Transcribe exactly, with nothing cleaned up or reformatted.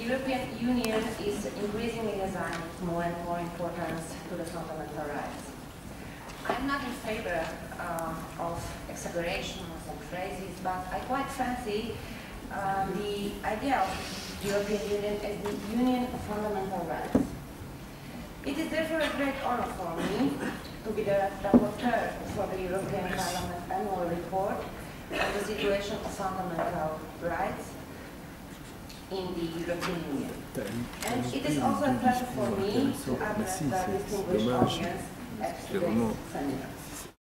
European Union is increasingly assigning more and more importance to the fundamental rights. I'm not in favor uh, of exaggerations and phrases, but I quite fancy uh, the idea of the European Union as the Union of Fundamental Rights. It is therefore a great honor for me to be the rapporteur for the European Parliament annual report on the situation of fundamental rights in the European Union. And it is also a pleasure for me to address the distinguished audience at today's seminar.